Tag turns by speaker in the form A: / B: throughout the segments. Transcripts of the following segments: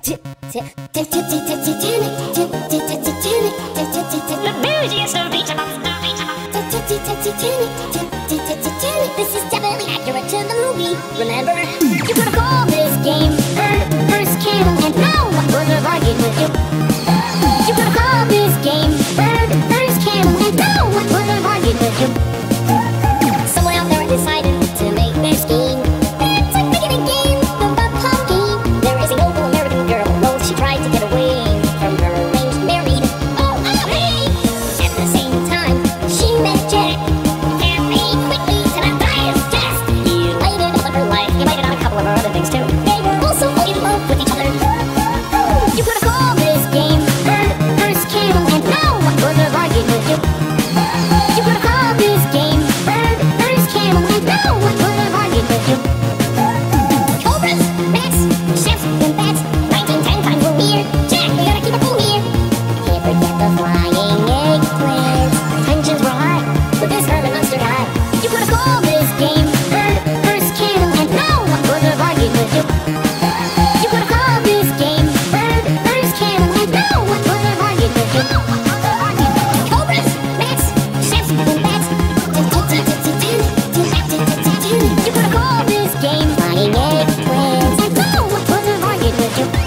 A: This is definitely accurate to the movie. Remember, you could call this game First Camel, and no one would have argued with you. You could call this game First Camel, and no one would have argued with you. Someone out there decided to make their scheme. It's like making a game, the Bug Pop game. There is a noble American girl, though she tried to get away from her arranged married. Oh, hey! At the same time, she met Jack. Other things too. They were also in love with each other. You could have called this game First Camel, and no one would have argued with you. You could have called this game First Camel, and no one would have argued with you. Cobras, bats, chefs, and bats. 1910 times we're here. Jack, we gotta keep it cool here. Can't forget the flying eggplants. Tensions were high with this Herman Munster guy. You could have called this game First Camel, and no one would have argued with you. You could have called this game First Camel, and no one would have argued with you. Cobras, bats, chefs, and bats. You could have called this game Flying Eggplants, and no one would have argued with you.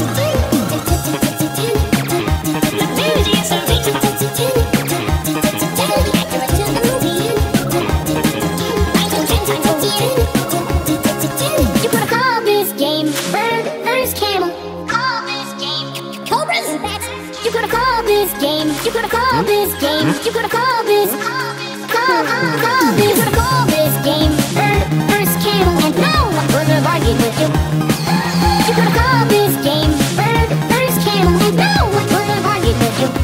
A: You could have called this game First Camel. Call this game Cobras and bats. You could have called this game. You could have called this game. You could have called this. Call this. You could have called this game First Camel, and no one would have argued with you. You could have called this game First Camel, and no one would have argued with you.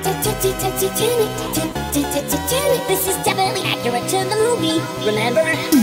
A: This is definitely accurate to the movie. Remember?